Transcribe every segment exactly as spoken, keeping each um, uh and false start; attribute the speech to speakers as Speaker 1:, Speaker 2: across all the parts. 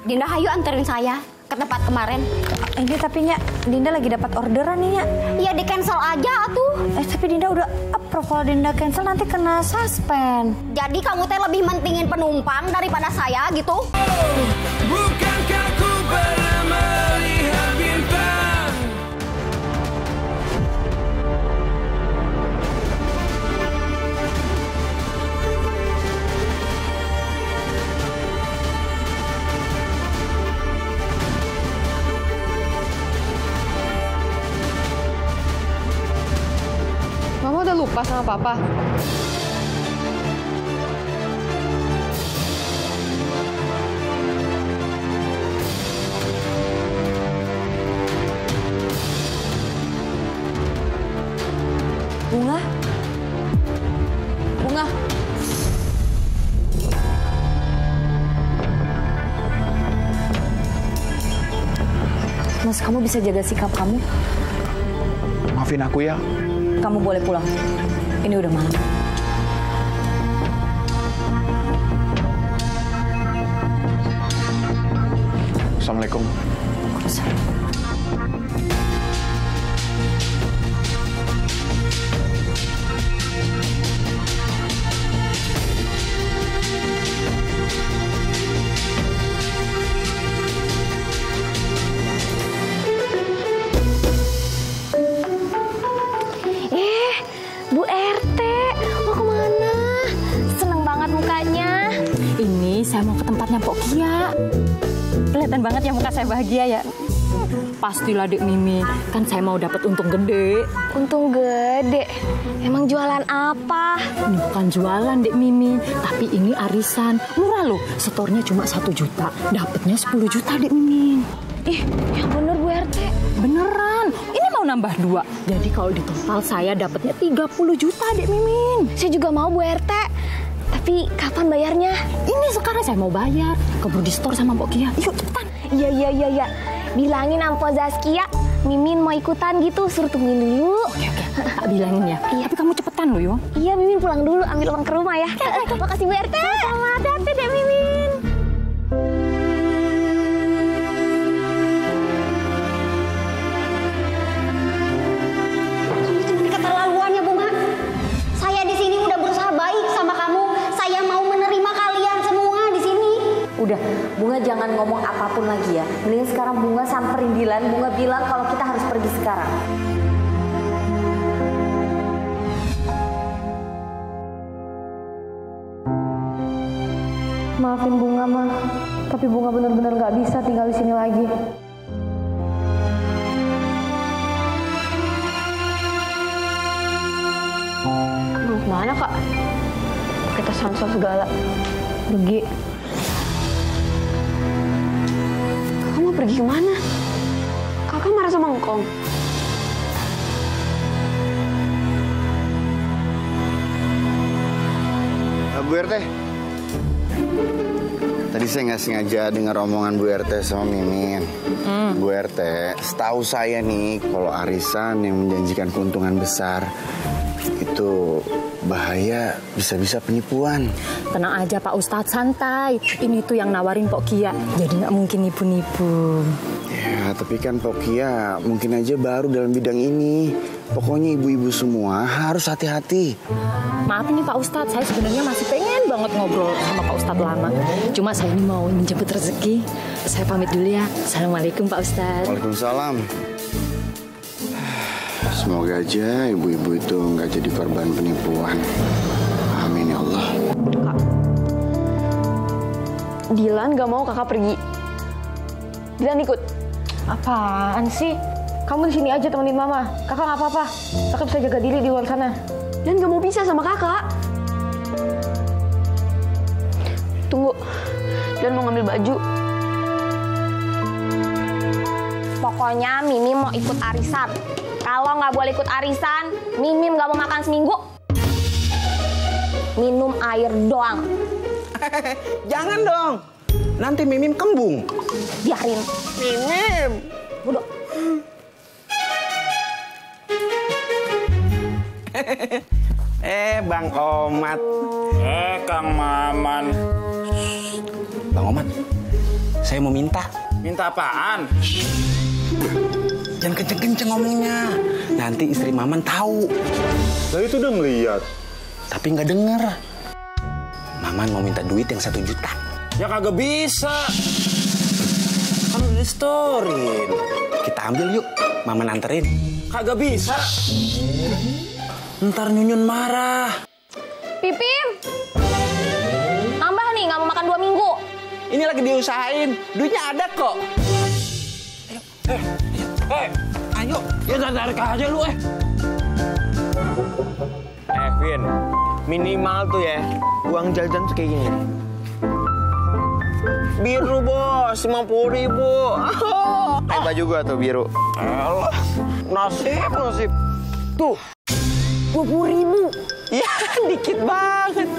Speaker 1: Dinda hayu anterin saya ke tempat kemarin.
Speaker 2: Ini tapi Nya, Dinda lagi dapat orderan nih Nya.
Speaker 1: Ya di cancel aja tuh.
Speaker 2: Eh tapi Dinda udah approve, kalau Dinda cancel nanti kena suspend.
Speaker 1: Jadi kamu teh lebih mentingin penumpang daripada saya gitu?
Speaker 3: Bukankah ku pernah melihat bintang?
Speaker 4: Mama udah lupa sama Papa?
Speaker 2: Bunga?
Speaker 4: Bunga?
Speaker 2: Mas, kamu bisa jaga sikap kamu?
Speaker 5: Maafin aku ya.
Speaker 2: Kamu boleh pulang. Ini udah malam.
Speaker 5: Assalamualaikum.
Speaker 1: Eh, Bu R T, mau kemana? Seneng banget mukanya.
Speaker 2: Ini saya mau ke tempatnya Pok Kia. Kelihatan banget ya muka saya bahagia ya. Pastilah Dek Mimi, kan saya mau dapat untung gede.
Speaker 1: Untung gede. Emang jualan apa?
Speaker 2: Ini bukan jualan Dek Mimi, tapi ini arisan. Murah loh, setornya cuma satu juta, dapatnya sepuluh juta Dek Mimi.
Speaker 1: Ih, yang bener Bu R T.
Speaker 2: Beneran, ini mau nambah dua. Jadi kalau di total saya dapatnya tiga puluh juta Dek Mimin.
Speaker 1: Saya juga mau Bu R T. Tapi kapan bayarnya?
Speaker 2: Ini sekarang saya mau bayar. Keburu di store sama Mbok Kia. Yuk cepetan.
Speaker 1: Iya, iya, iya, iya. Bilangin Ampo Zaskia, Mimin mau ikutan gitu, suruh tungguin dulu.
Speaker 2: Oke, oke. Tak bilangin ya. Iya. Tapi kamu cepetan loh, yo.
Speaker 1: Iya, Mimin pulang dulu, ambil uang ke rumah ya. Makasih Bu R T. Sama, hati-hati deh Mimin. Ini keterlaluannya Bunga. Saya di sini udah berusaha baik sama kamu. Saya mau menerima kalian semua di sini.
Speaker 2: Udah, Bunga jangan ngomong apapun lagi ya. Mending sekarang Bunga samperin Dilan. Bunga bilang kalau kita harus pergi sekarang.
Speaker 6: Maafin Bunga mah, tapi Bunga benar-benar nggak bisa tinggal di sini lagi.
Speaker 4: Mau kemana Kak? Kita samsel segala. Pergi. Kakak mau pergi kemana? Kakak marah sama Ngkong.
Speaker 7: Bu R T, tadi saya nggak sengaja dengar omongan Bu R T sama Mimin. Hmm. Bu R T, setahu saya nih, kalau arisan yang menjanjikan keuntungan besar itu bahaya, bisa-bisa penipuan.
Speaker 2: Tenang aja Pak Ustadz, santai. Ini tuh yang nawarin Pok Kia, jadi nggak mungkin nipu-nipu.
Speaker 7: Ya, tapi kan Pok Kia mungkin aja baru dalam bidang ini. Pokoknya ibu-ibu semua harus hati-hati.
Speaker 2: Maaf nih Pak Ustadz, saya sebenarnya masih pengen banget ngobrol sama Pak Ustadz lama. Cuma saya ini mau menjemput rezeki. Saya pamit dulu ya. Assalamualaikum Pak Ustadz.
Speaker 7: Waalaikumsalam. Semoga aja ibu-ibu itu nggak jadi korban penipuan. Amin ya Allah.
Speaker 4: Kak, Dilan gak mau kakak pergi. Dilan ikut.
Speaker 6: Apaan sih? Kamu di sini aja temenin Mama. Kakak nggak apa-apa. Kakak bisa jaga diri di luar sana.
Speaker 4: Dilan gak mau pisah sama kakak. Tunggu, Dilan mau ngambil baju.
Speaker 1: Pokoknya Mimi mau ikut arisan. Kalau nggak boleh ikut arisan, Mimi nggak mau makan seminggu. Minum air doang.
Speaker 8: Jangan dong, nanti Mimim kembung.
Speaker 1: Biarin.
Speaker 8: Mimim.
Speaker 1: Udah.
Speaker 8: Eh, Bang Omat.
Speaker 3: Eh, Kang Maman.
Speaker 7: Bang Omat,
Speaker 8: saya mau minta.
Speaker 3: Minta apaan?
Speaker 8: Jangan kenceng-kenceng ngomongnya. Nanti istri Maman tahu.
Speaker 5: Lah itu udah ngeliat.
Speaker 8: Tapi nggak denger. Maman mau minta duit yang satu juta.
Speaker 3: Ya kagak bisa. Kan udah di-storyin.
Speaker 8: Kita ambil yuk. Maman anterin.
Speaker 3: Kagak bisa. Ntar Nyunyun marah.
Speaker 6: Pipim! Nambah nih, nggak mau makan dua minggu.
Speaker 8: Ini lagi diusahain. Duitnya ada kok.
Speaker 3: Eh, eh, ayo. Ya tarik aja lu eh.
Speaker 9: Eh, Vin. Minimal tuh ya, uang jajan tuh kayak gini. Biru bos, lima puluh ribu. Oh, kayak baju gua tuh biru.
Speaker 3: Alah,
Speaker 9: Nasib, nasib.
Speaker 3: tuh. dua puluh ribu.
Speaker 9: Ya, dikit banget.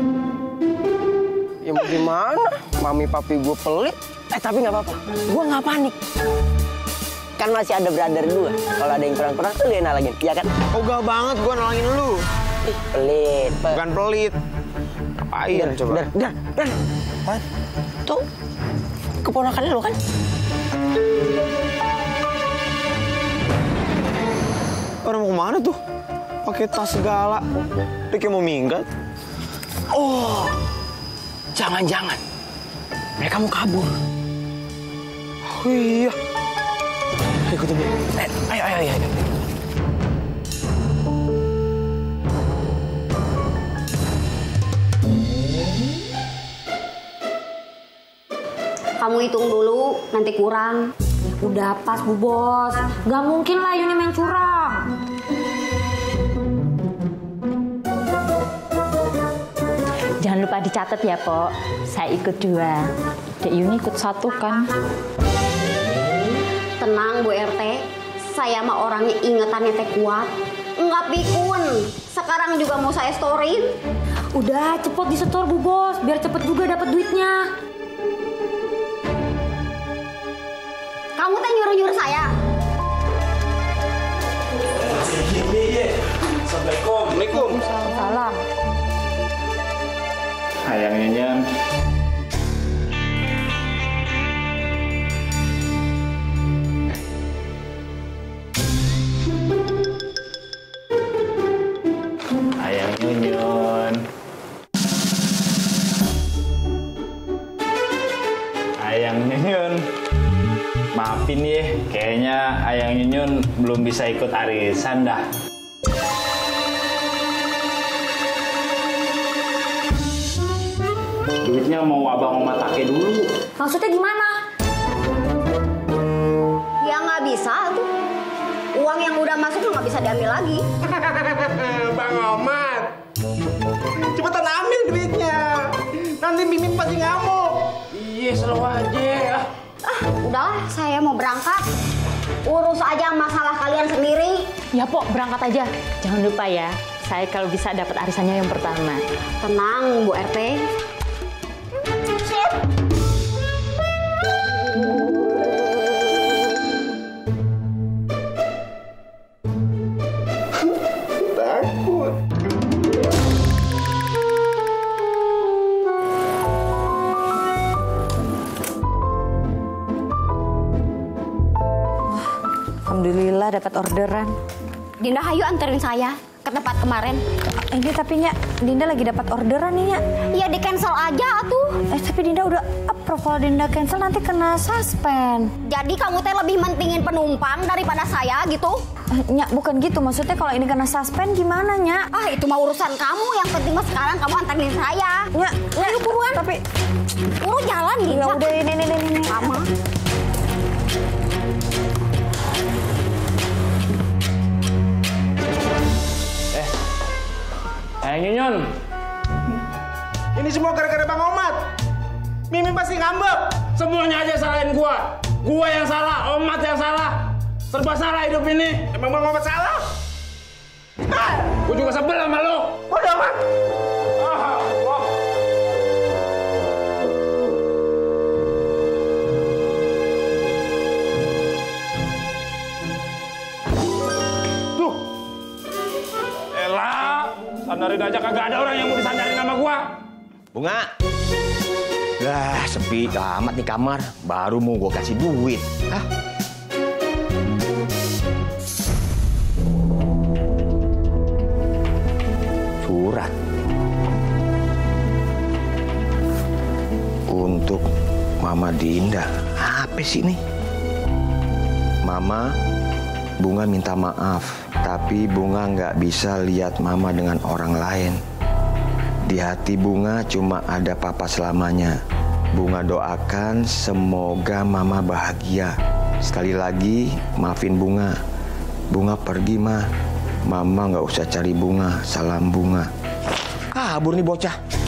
Speaker 9: Ya mau gimana? Mami papi gue pelit. Eh, tapi nggak apa-apa. Gue nggak panik. Kan masih ada brother gue. Kalau ada yang kurang-kurang tuh dia nalangin. Ya kan? Ogah banget gue nalangin lu. Ih, pelit. Pe
Speaker 5: Bukan pelit. Ngapain
Speaker 9: Dar,
Speaker 5: coba?
Speaker 9: dar, dar, dar. What? Tuh, keponakan lu kan?
Speaker 5: Orang mau kemana tuh? Pakai tas segala. Dia kayak mau minggat.
Speaker 8: Oh, jangan-jangan mereka mau kabur.
Speaker 5: Oh iya.
Speaker 8: Ayo ikutin dia. Eh, ayo, ayo, ayo. ayo.
Speaker 1: Kamu hitung dulu, nanti kurang.
Speaker 2: Udah pas Bu Bos, gak mungkin lah Yuni main curang. Jangan lupa dicatat ya, Pok. Saya ikut dua. Dek Yuni ikut satu kan?
Speaker 1: Tenang Bu R T, saya mah orangnya ingetannya teh kuat. Enggak pikun. Sekarang juga mau saya storyin.
Speaker 2: Udah, cepet disetor Bu Bos, biar cepet juga dapat duitnya.
Speaker 1: Kamu teh nyuruh-nyuruh saya.
Speaker 3: Assalamualaikum.
Speaker 2: Salam.
Speaker 5: Sayang Nyanyan. Ayang Nyunyun. Ayang Nyunyun. Maafin ya, kayaknya Ayang Nyunyun belum bisa ikut arisan dah. Duitnya mau abang oma take dulu.
Speaker 2: Maksudnya gimana?
Speaker 1: Ya nggak bisa tuh. Uang yang udah masuk nggak bisa diambil lagi.
Speaker 8: Bang Omat. Cepetan ambil duitnya. Nanti Mimin pasti ngamuk.
Speaker 3: Iya, selalu aja.
Speaker 1: Ah, udahlah, saya mau berangkat. Urus aja masalah kalian sendiri.
Speaker 2: Ya, Pok, berangkat aja. Jangan lupa ya, saya kalau bisa dapat arisannya yang pertama.
Speaker 1: Tenang, Bu R T.
Speaker 7: Takut.
Speaker 4: Alhamdulillah dapat orderan.
Speaker 1: Dinda, hayu anterin saya ke tempat kemarin.
Speaker 4: Ini tapi Nya, Dinda lagi dapat orderan nih Nya.
Speaker 1: Ya di cancel aja tuh.
Speaker 4: Eh tapi Dinda udah approve, kalau Dinda cancel nanti kena suspend.
Speaker 1: Jadi kamu teh lebih mentingin penumpang daripada saya gitu?
Speaker 4: Eh, Nya bukan gitu, maksudnya kalau ini kena suspend gimana Nya?
Speaker 1: Ah, itu mah urusan kamu. Yang penting mah sekarang kamu anterin saya.
Speaker 4: Nya, Nya
Speaker 1: Ayo buruan.
Speaker 4: Tapi
Speaker 1: Urus jalan nih.
Speaker 4: ya udah ini ini ini. ini.
Speaker 1: Lama.
Speaker 3: Ayang Nyunyun.
Speaker 8: Ini semua gara-gara Bang Omat. Mimin pasti ngambek.
Speaker 3: Semuanya aja salahin gua. Gua yang salah, Omat yang salah. Serba salah hidup ini.
Speaker 8: Emang Bang Omat salah?
Speaker 3: Ah, gua juga sebel sama lu.
Speaker 8: Bodoh amat.
Speaker 3: Ah, wah. Tuh. Elah, sandarin aja kagak ada orang yang mau disandarin sama gua.
Speaker 9: Bunga.
Speaker 8: Ah, sepi amat nih kamar. Baru mau gue kasih duit. Hah? Surat. Untuk Mama Dinda. Apa sih ini? Mama, Bunga minta maaf. Tapi Bunga nggak bisa lihat Mama dengan orang lain. Di hati Bunga cuma ada Papa selamanya. Bunga doakan semoga Mama bahagia. Sekali lagi maafin Bunga. Bunga pergi mah. Mama nggak usah cari Bunga. Salam Bunga. Kabur nih bocah.